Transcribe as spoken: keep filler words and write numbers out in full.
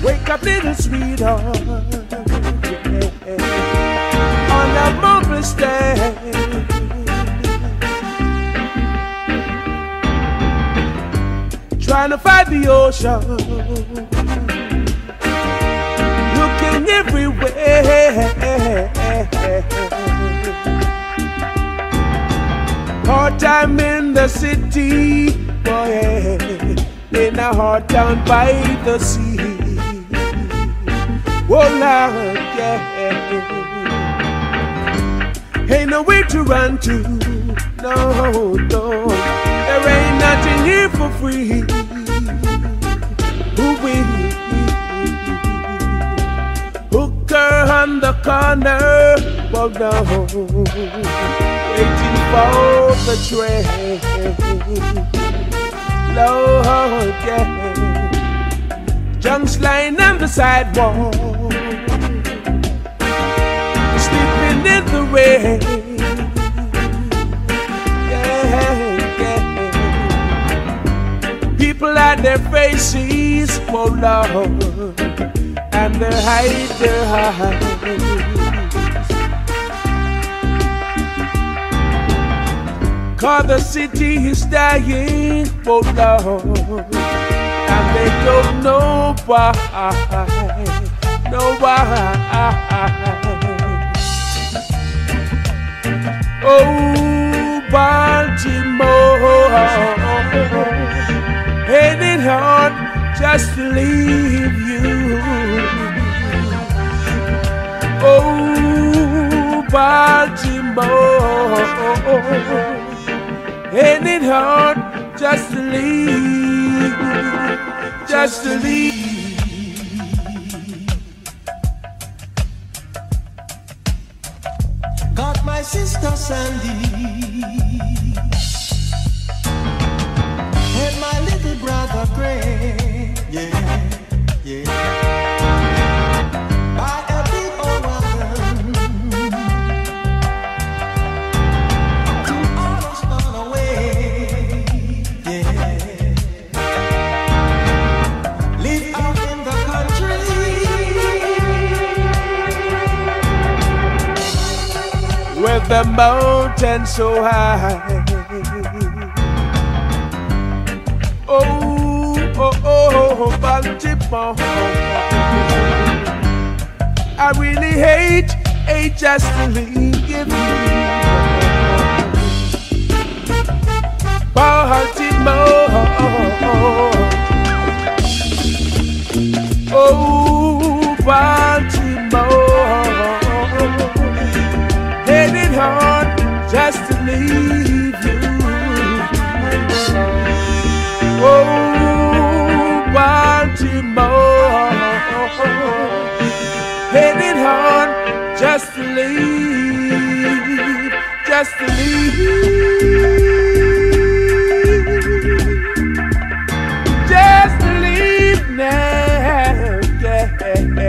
Wake up, little sweetheart, yeah. On a marvelous day. Trying to fight the ocean, looking everywhere. Hard time in the city, boy, in a hard town by the sea. Oh Lord, yeah. Ain't no way to run to, no, no. There ain't nothing here for free. Ooh, we hooker on the corner, well, no, waiting for the train. Lord, yeah. Junks lying on the sidewalk, sleeping in the rain. People at their faces, oh Lord, and they hide their eyes. Cause the city is dying, oh Lord, and they don't know why, know why. Oh, Baltimore, ain't it hard just to leave you? Oh, Baltimore, ain't it hard just to leave, just to leave? Got my sister Sandy and my little brother Gray, yeah, yeah. By a big old wagon, two almost gone away, yeah. Live out in the country, with the mountains so high. Oh, oh, oh, Baltimore. I really hate, hate just to leave you. Baltimore. Oh, Baltimore. Hate it hard just to leave you. Oh, Baltimore, hate it hard just to leave, just to leave, just to leave now, yeah.